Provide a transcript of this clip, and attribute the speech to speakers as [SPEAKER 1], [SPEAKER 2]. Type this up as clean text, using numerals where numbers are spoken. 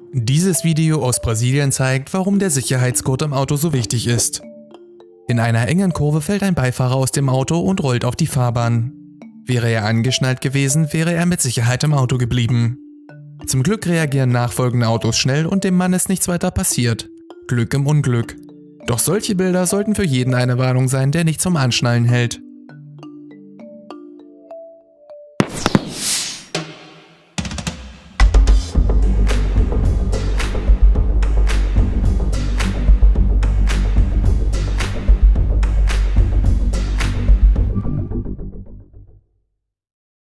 [SPEAKER 1] Dieses Video aus Brasilien zeigt, warum der Sicherheitsgurt im Auto so wichtig ist. In einer engen Kurve fällt ein Beifahrer aus dem Auto und rollt auf die Fahrbahn. Wäre er angeschnallt gewesen, wäre er mit Sicherheit im Auto geblieben. Zum Glück reagieren nachfolgende Autos schnell und dem Mann ist nichts weiter passiert. Glück im Unglück. Doch solche Bilder sollten für jeden eine Warnung sein, der nicht zum Anschnallen hält.